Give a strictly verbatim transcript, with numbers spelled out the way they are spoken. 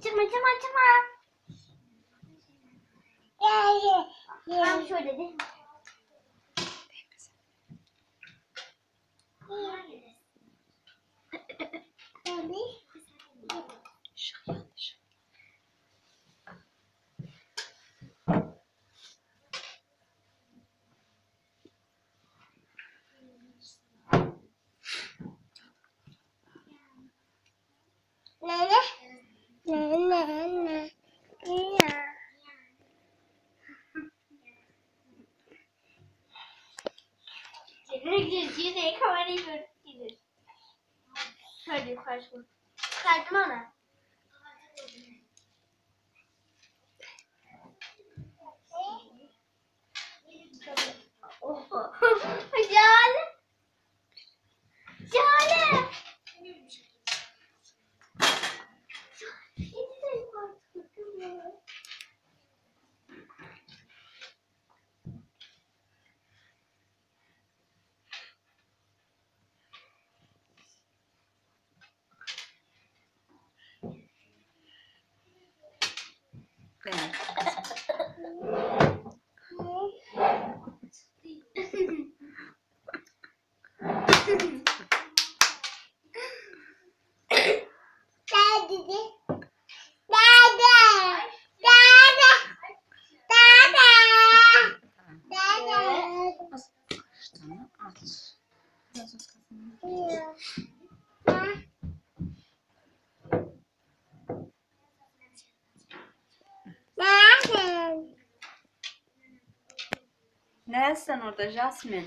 Çıkma çıkma çıkma. Tamam şöyle de. Nene. Nene. Nene. Nene. Gideriz yine kamerayı görüntüleriz. Şöyle yukarı koy. Kaydım ona. Oho. Jale. Jale. Evet. Dede. Dede. Dede. Dede. Dede. Tamam, at. Biraz o kafamı. Nerede? Neresin orada Jasmine?